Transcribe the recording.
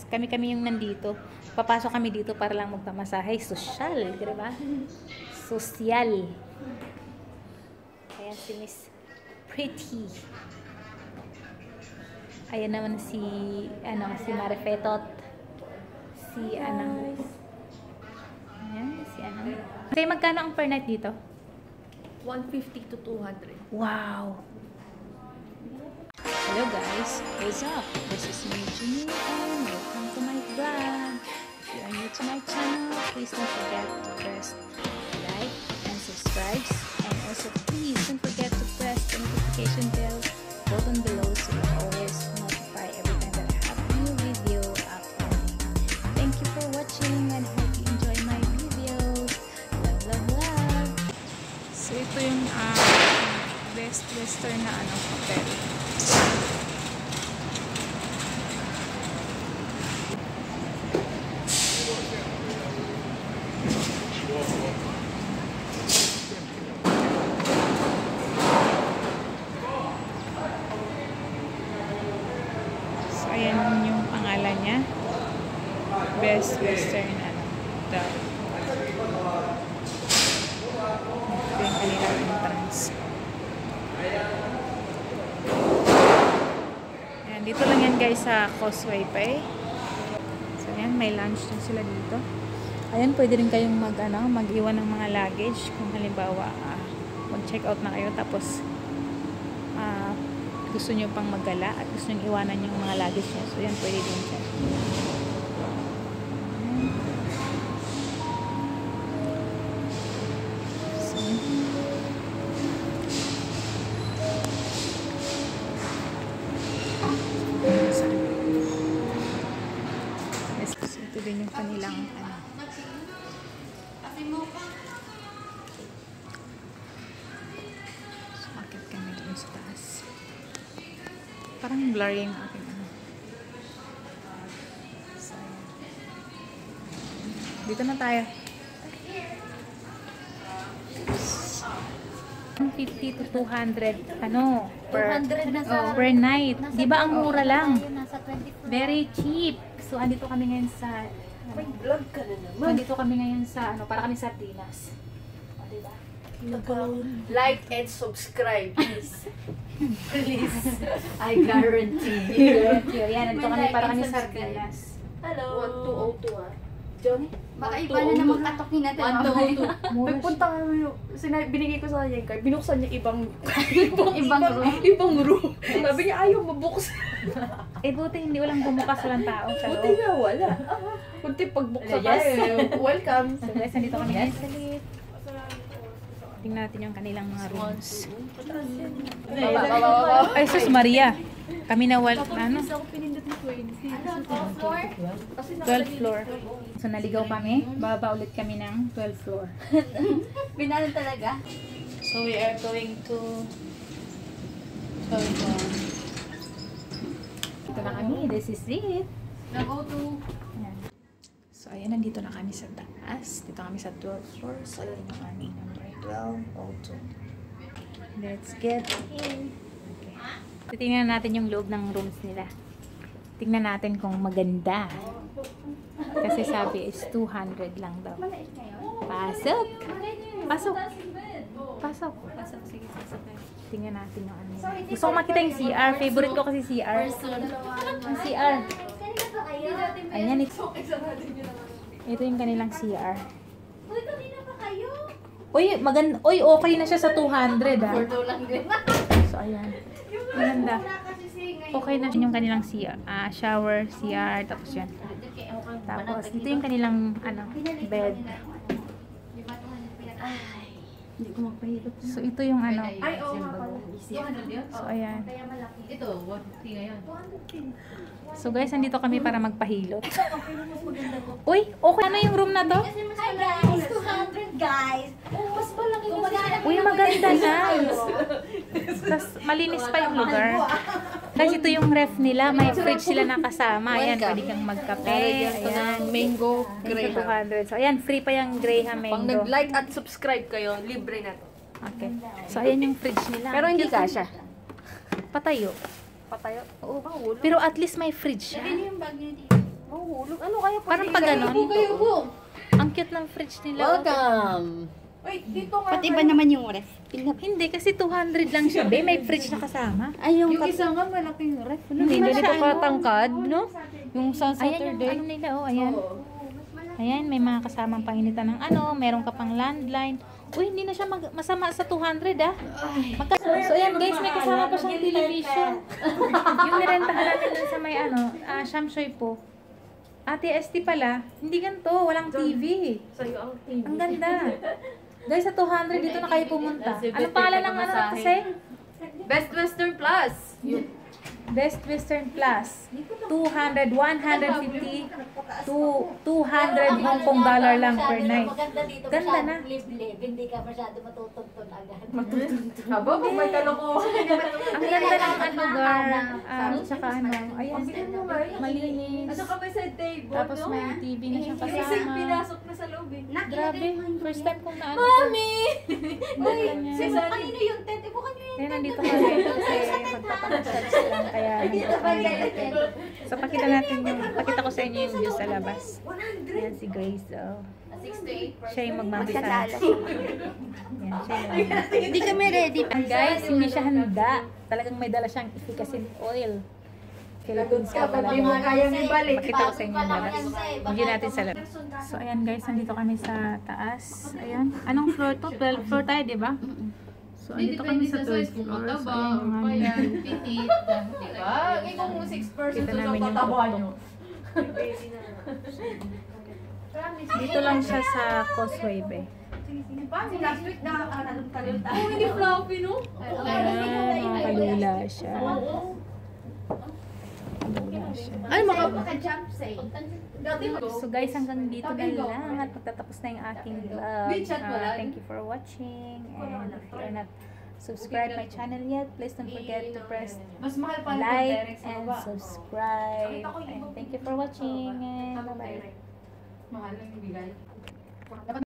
Kami-kami yung nandito. Papasok kami dito para lang magpamasahe. Sosyal, di ba? Sosyal. Ayan si Miss Pretty. Ayan naman si Marifetot. Ayan, si Okay, magkano ang per night dito? 150 to 200. Wow! Hello guys, what's up? This is me, Jimmy, and welcome to my vlog. If you are new to my channel, please don't forget to press like and subscribe. And also please don't forget to press the notification bell button below so you always notify every time that I have a new video uploading. Thank you for watching and hope you enjoy my videos. Love, love, love! So ito yung best western na hotel. So ayan yung pangalan niya. Best Western hotel. Ito yung kanilang entrance. Ayan, dito lang yan guys sa Causeway pa. So ayan, may lunch din sila dito. Ayan, pwede rin kayong mag-iwan ng mga luggage kung halimbawa mag-check out na kayo tapos gusto nyo pang maggala at gusto nyo iwanan yung mga luggage nyo. So yan, pwede din siya. Ito din yung kanilang Sumakit kami doon sa taas. Parang blurry yung aking So, dito na tayo. 150 to 200 per night. Di ba ang mura lang? Very cheap. So, andito kami ngayon sa Vlog ka na naman. andito kami ngayon sa para kami sa Sardinas. O, diba? Like and subscribe, please. Please. I guarantee. Yan, andito kami para kami sa Sardinas. Hello. 1202 Johnny? Baka iba na naman katokin natin. 1202. Nagpunta kami, binigay ko sa kanya yung card. Binuksan niya ibang room. Sabi niya ayaw mabuksan. Buti hindi walang bumukas, walang tao sa loob. Buti nga wala. Kunti pagbuksan tayo. Welcome. So guys, nandito kami ngayon sa lift. Tingnan natin yung kanilang mga rooms. Ay, sus Maria. Kami na 12th floor. So naligaw kami. Baba ulit kami ng 12th floor. Binalan talaga. So we are going to 12th floor. Ito na kami. This is it. Nag-go to. Ayan. So ayan, nandito na kami sa taas. Dito kami sa 12th floor. So ayan yung aming number 1202. Let's get in. Okay. Titingnan natin yung loob ng rooms nila. Tingnan natin kung maganda. Kasi sabi is 200 lang daw. Pasok! Pasok! Pasok! Pasok, sige, pasok kayo. Tingnan natin yung ano. Gusto ko makita yung CR. Favorite ko kasi CR. Ang CR. Ayan, ito yung kanilang CR. Uy, kanina pa kayo. Uy, maganda. Uy, okay na siya sa 200 ah. Porto lang din. So, ayan. Maganda. Okay na yung kanilang shower, CR, tapos yan. Tapos, dito yung kanilang bed. Hindi ko magpahilot. So, ito yung Ay, oo nga pala. So, ayan. Ito, 150 ngayon. So, guys, nandito kami para magpahilot. Uy, okay na yung room na to? Hi guys! 200 guys! Mas malaki na. Uy, maganda na. Tapos, malinis pa yung lugar. Guys, ito yung ref nila. May fridge sila nakasama. Ayan, pwede kang magkape. Ayan. Mango Graham. Graham. 200. So, ayan, free pa yung Graham Pag mango. nag-like at subscribe kayo, libre na to. Okay. So, ayan yung fridge nila. Pero hindi kasha. Patayo. Patayo. Oo, bawal. Pero at least may fridge siya. Lagyan niyo yung bag niyo dito. Oo nahuhulog. Ano kaya Parang pag ganon. Kayo. Ang cute ng fridge nila. Welcome. Wait, dito nga. Pati ba naman yung ref? Hindi, kasi 200 lang siya. Be, may fridge na kasama. Ay, yung Isa nga malaking ref. Hindi, ganito siya, ano? katangkad, no? Yung sa Saturday. Ayan yung ano nila, oh, ayan. Ayan, may mga kasamang panginitan ng ano, meron ka pang landline. Uy, hindi na siya masama sa 200, ah. So, ayan guys, may kasama pa siyang television. Yung nirentahan natin dun sa may ano, Shamshoy po. TST pala, hindi ganito, walang TV. Sa'yo ang TV. Ang ganda. Guys, sa 200 dito na kayo pumunta. Ano pangalan ng ano kasi? Best Western Plus. Best Western Plus. 200, 150 to 200 Hong Kong dollar lang per night. Maganda dito. Ganda na. Live-live. Hindi ka masyado matutuntun agad. Haba, kung may kalokohan. Ang ganda ng lugar. Tsaka ano, ayan, malinis. At saka may side table, Tapos no? may TV na siyang Kasi kasama. pinasok na sa loob eh. Grabe, first time kong naano. Mami! Uy, Kanino yung tent? Ibo kanino yung Kaya nandito kami kasi magpapamassage lang. Kaya nandito kami. So, pakita ko sa inyo yung view sa labas. Yan si Grace, oh. 6 to 8%. Siya yung magmamasage. Yan, siya yung Hindi kami ready. guys, hindi siya handa. Talagang may dala siyang efficacy oil. Philippines ka pala. Hindi mo kayang ibalik. Pakita ko sa inyo yung labas. Hindi natin sa labas. So, ayan guys, nandito kami sa taas. Ayan. Anong floor to? 12th floor tayo, di ba? So, andito kami sa 12th floor. So, ayan yung ano. Petit. Diba? Kung 6 person Kita sa namin yung kataba tuktok. nyo. Dito lang siya sa Causeway Bay. Last week na talon. Oh, hindi fluffy, no? Ayan, makalula siya. Kalula siya. Ay, maka-jump say. So guys, hanggang dito na lang at magtatapos na yung aking vlog. Thank you for watching, and if you're not subscribed my channel yet, please don't forget to press Mas mahal pa like and subscribe. And thank you for watching, and bye-bye. Mahal lang yung bigay.